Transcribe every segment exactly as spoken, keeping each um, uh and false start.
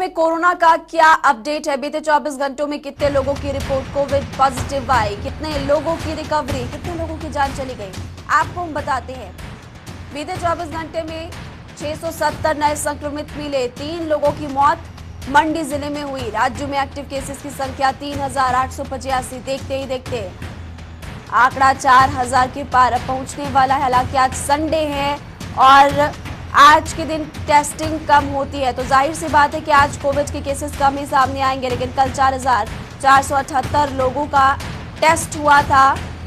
में कोरोना का क्या अपडेट है? बीते चौबीस घंटों में कितने लोगों की रिपोर्ट कोविड पॉजिटिव आई, कितने लोगों की रिकवरी, कितने लोगों की जान चली गई, आपको हम बताते हैं। बीते चौबीस घंटे में छह सौ सत्तर नए संक्रमित मिले, तीन लोगों की मौत मंडी जिले में हुई। राज्य में एक्टिव केसेस की संख्या तीन हजार आठ सौ पचासी। देखते ही देखते आंकड़ा चार हजार के पार पहुंचने वाला है। हालांकि आज संडे है और आज के दिन टेस्टिंग कम होती है, तो जाहिर सी बात है कि आज कोविड के केसेस कम ही सामने आएंगे। लेकिन कल चार हजार चार सौ अठहत्तर लोगों का टेस्ट हुआ था,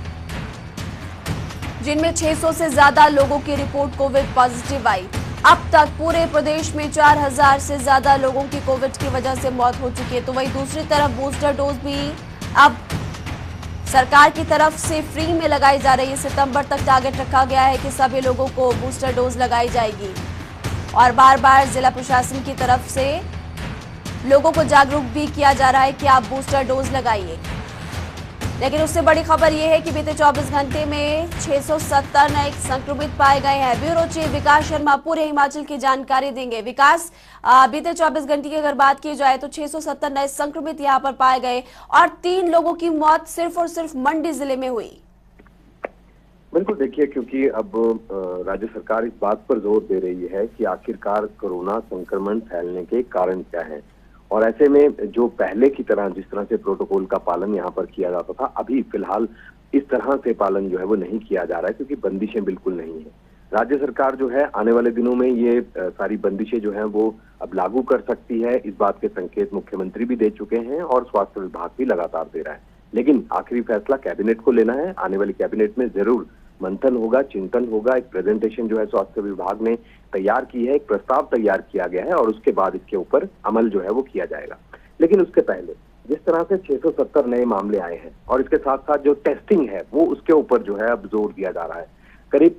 जिनमें छह सौ से ज्यादा लोगों की रिपोर्ट कोविड पॉजिटिव आई। अब तक पूरे प्रदेश में चार हजार से ज्यादा लोगों की कोविड की वजह से मौत हो चुकी है। तो वहीं दूसरी तरफ बूस्टर डोज भी अब सरकार की तरफ से फ्री में लगाई जा रही है। सितंबर तक टारगेट रखा गया है कि सभी लोगों को बूस्टर डोज लगाई जाएगी और बार बार जिला प्रशासन की तरफ से लोगों को जागरूक भी किया जा रहा है कि आप बूस्टर डोज लगाइए। लेकिन उससे बड़ी खबर यह है कि बीते चौबीस घंटे में छह सौ सत्तर नए संक्रमित पाए गए हैं। ब्यूरो चीफ विकास शर्मा पूरे हिमाचल की जानकारी देंगे। विकास, बीते चौबीस घंटे की अगर बात की जाए तो छह सौ सत्तर नए संक्रमित यहां पर पाए गए और तीन लोगों की मौत सिर्फ और सिर्फ मंडी जिले में हुई। बिल्कुल, देखिए, क्योंकि अब राज्य सरकार इस बात पर जोर दे रही है कि आखिरकार कोरोना संक्रमण फैलने के कारण क्या है, और ऐसे में जो पहले की तरह जिस तरह से प्रोटोकॉल का पालन यहाँ पर किया जाता था, अभी फिलहाल इस तरह से पालन जो है वो नहीं किया जा रहा है, क्योंकि बंदिशें बिल्कुल नहीं है। राज्य सरकार जो है आने वाले दिनों में ये सारी बंदिशें जो हैं वो अब लागू कर सकती है। इस बात के संकेत मुख्यमंत्री भी दे चुके हैं और स्वास्थ्य विभाग भी लगातार दे रहा है। लेकिन आखिरी फैसला कैबिनेट को लेना है। आने वाली कैबिनेट में जरूर मंथन होगा, चिंतन होगा। एक प्रेजेंटेशन जो है स्वास्थ्य विभाग ने तैयार की है, एक प्रस्ताव तैयार किया गया है और उसके बाद इसके ऊपर अमल जो है वो किया जाएगा। लेकिन उसके पहले जिस तरह से छह सौ सत्तर नए मामले आए हैं और इसके साथ साथ जो टेस्टिंग है वो उसके ऊपर जो है अब जोर दिया जा रहा है। करीब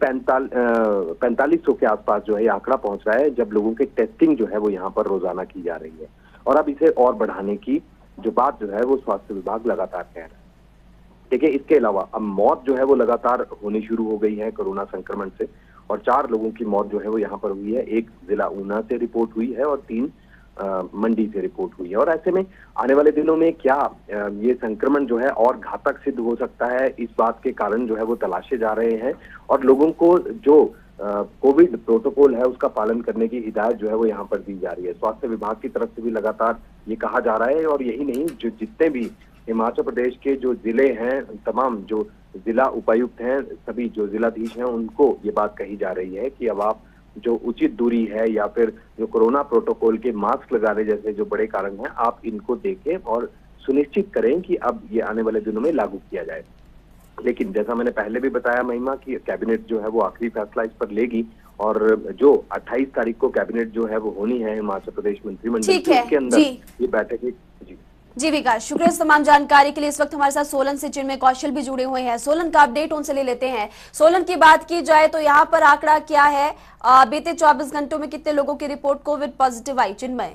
पैंतालीस सौ के आसपास जो है आंकड़ा पहुंच रहा है जब लोगों की टेस्टिंग जो है वो यहाँ पर रोजाना की जा रही है, और अब इसे और बढ़ाने की जो बात जो है वो स्वास्थ्य विभाग लगातार कह रहा है। देखिए, इसके अलावा अब मौत जो है वो लगातार होनी शुरू हो गई है कोरोना संक्रमण से, और चार लोगों की मौत जो है वो यहाँ पर हुई है। एक जिला ऊना से रिपोर्ट हुई है और तीन आ, मंडी से रिपोर्ट हुई है। और ऐसे में आने वाले दिनों में क्या आ, ये संक्रमण जो है और घातक सिद्ध हो सकता है, इस बात के कारण जो है वो तलाशे जा रहे हैं और लोगों को जो कोविड प्रोटोकॉल है उसका पालन करने की हिदायत जो है वो यहाँ पर दी जा रही है। स्वास्थ्य विभाग की तरफ से भी लगातार ये कहा जा रहा है, और यही नहीं, जो जितने भी हिमाचल प्रदेश के जो जिले हैं, तमाम जो जिला उपायुक्त हैं, सभी जो जिलाधीश हैं, उनको ये बात कही जा रही है कि अब आप जो उचित दूरी है या फिर जो कोरोना प्रोटोकॉल के मास्क लगाने जैसे जो बड़े कारण हैं, आप इनको देखें और सुनिश्चित करें कि अब ये आने वाले दिनों में लागू किया जाए। लेकिन जैसा मैंने पहले भी बताया महिमा, कि कैबिनेट जो है वो आखिरी फैसला इस पर लेगी, और जो अट्ठाईस तारीख को कैबिनेट जो है वो होनी है हिमाचल प्रदेश मंत्रिमंडल के अंदर ये बैठक। जी जी विकास, शुक्रिया इस तमाम जानकारी के लिए। इस वक्त हमारे साथ सोलन से चिन्मय कौशल भी जुड़े हुए हैं। सोलन का अपडेट उनसे ले लेते हैं। सोलन की बात की जाए तो यहाँ पर आंकड़ा क्या है? बीते चौबीस घंटों में कितने लोगों की रिपोर्ट कोविड पॉजिटिव आई? चिन्मय,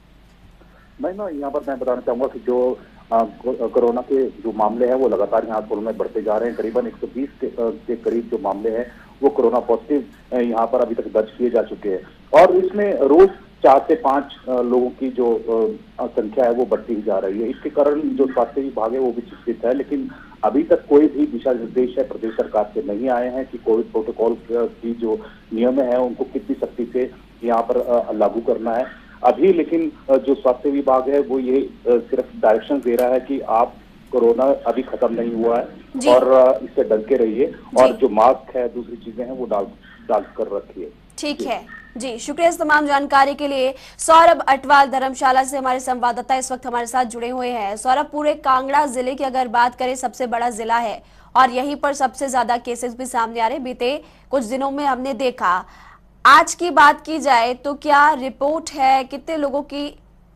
मैं ना यहाँ पर मैं बताना चाहूंगा कि जो कोरोना के जो मामले हैं वो लगातार यहाँ सोलन में बढ़ते जा रहे हैं। करीबन एक सौ बीस के, के करीब जो मामले हैं वो कोरोना पॉजिटिव यहाँ पर अभी तक दर्ज किए जा चुके हैं, और इसमें रोज चार से पांच लोगों की जो संख्या है वो बढ़ती ही जा रही है। इसके कारण जो स्वास्थ्य विभाग है वो भी चिंतित है, लेकिन अभी तक कोई भी दिशा निर्देश है प्रदेश सरकार से नहीं आए हैं कि कोविड प्रोटोकॉल की जो नियम है उनको कितनी सख्ती से यहाँ पर लागू करना है अभी। लेकिन जो स्वास्थ्य विभाग है वो ये सिर्फ डायरेक्शन दे रहा है कि आप कोरोना अभी खत्म नहीं हुआ है और इससे डर के रहिए, और जो मास्क है, दूसरी चीजें हैं वो डाल डाल कर रखिए। ठीक है जी, शुक्रिया इस तमाम जानकारी के लिए। सौरभ अटवाल धर्मशाला से हमारे संवाददाता इस वक्त हमारे साथ जुड़े हुए हैं। सौरभ, पूरे कांगड़ा जिले की अगर बात करें, सबसे बड़ा जिला है और यहीं पर सबसे ज्यादा केसेस भी सामने आ रहे। बीते कुछ दिनों में हमने देखा, आज की बात की जाए तो क्या रिपोर्ट है, कितने लोगों की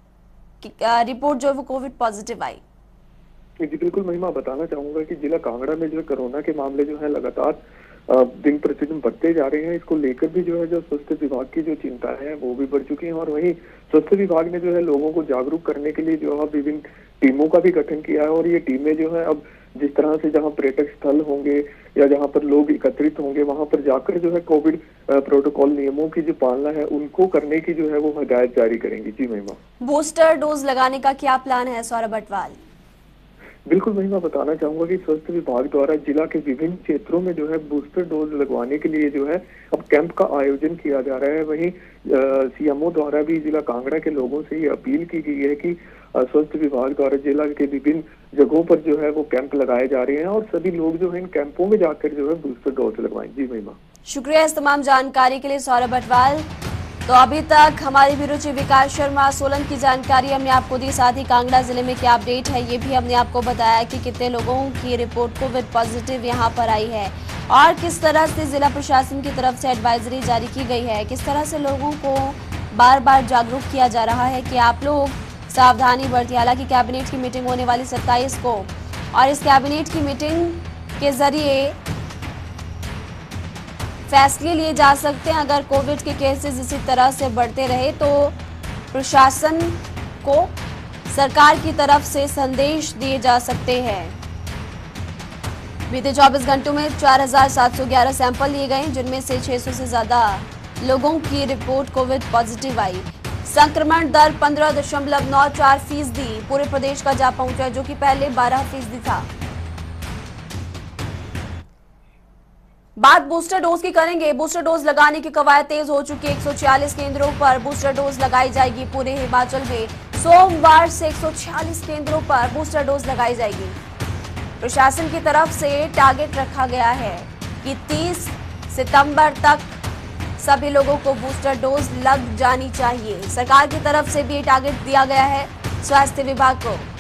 रिपोर्ट जो है वो कोविड पॉजिटिव आई? जी बिल्कुल महिमा, बताना चाहूंगा कि जिला कांगड़ा में जो कोरोना के मामले जो है लगातार दिन प्रतिदिन बढ़ते जा रहे हैं। इसको लेकर भी जो है जो स्वास्थ्य विभाग की जो चिंता है वो भी बढ़ चुकी है और वहीं स्वास्थ्य विभाग ने जो है लोगों को जागरूक करने के लिए जो है विभिन्न टीमों का भी गठन किया है और ये टीमें जो है अब जिस तरह से जहां पर्यटक स्थल होंगे या जहां पर लोग एकत्रित होंगे वहां पर जाकर जो है कोविड प्रोटोकॉल नियमों की जो पालना है उनको करने की जो है वो हिदायत जारी करेंगी। जी महिमा। बूस्टर डोज लगाने का क्या प्लान है सौरभ अटवाल? बिल्कुल महिमा, बताना चाहूंगा कि स्वास्थ्य विभाग द्वारा जिला के विभिन्न क्षेत्रों में जो है बूस्टर डोज लगवाने के लिए जो है अब कैंप का आयोजन किया जा रहा है। वहीं सीएमओ द्वारा भी जिला कांगड़ा के लोगों से ये अपील की गई है कि स्वास्थ्य विभाग द्वारा जिला के विभिन्न जगहों पर जो है वो कैंप लगाए जा रहे हैं और सभी लोग जो है इन कैंपों में जाकर जो है बूस्टर डोज लगवाएं। जी महिमा। शुक्रिया इस तमाम जानकारी के लिए सौरभ अटवाल। तो अभी तक हमारी ब्यूरो चीफ विकास शर्मा सोलन की जानकारी हमने आपको दी, साथ ही कांगड़ा जिले में क्या अपडेट है ये भी हमने आपको बताया कि कितने लोगों की रिपोर्ट कोविड पॉजिटिव यहां पर आई है और किस तरह से जिला प्रशासन की तरफ से एडवाइजरी जारी की गई है, किस तरह से लोगों को बार बार जागरूक किया जा रहा है कि आप लोग सावधानी बरतिए। हालांकि कैबिनेट की मीटिंग होने वाली सत्ताईस को और इस कैबिनेट की मीटिंग के जरिए फैसले लिए जा सकते हैं। अगर कोविड के केसेस इसी तरह से बढ़ते रहे तो प्रशासन को सरकार की तरफ से संदेश दिए जा सकते हैं। बीते चौबीस घंटों में चार हजार सात सौ ग्यारह सैंपल लिए गए जिनमें से छह सौ से ज्यादा लोगों की रिपोर्ट कोविड पॉजिटिव आई। संक्रमण दर पंद्रह दशमलव नौ चार फीसदी पूरे प्रदेश का जा पहुंचा जो कि पहले बारह फीसदी था। बात बूस्टर डोज की करेंगे। बूस्टर डोज लगाने की कवायद तेज हो चुकी है। एक सौ छियालीस केंद्रों पर बूस्टर डोज लगाई जाएगी। पूरे हिमाचल में सोमवार से एक सौ छियालीस केंद्रों पर बूस्टर डोज लगाई जाएगी। प्रशासन की तरफ से टारगेट रखा गया है कि तीस सितंबर तक सभी लोगों को बूस्टर डोज लग जानी चाहिए। सरकार की तरफ से भी टारगेट दिया गया है स्वास्थ्य विभाग को।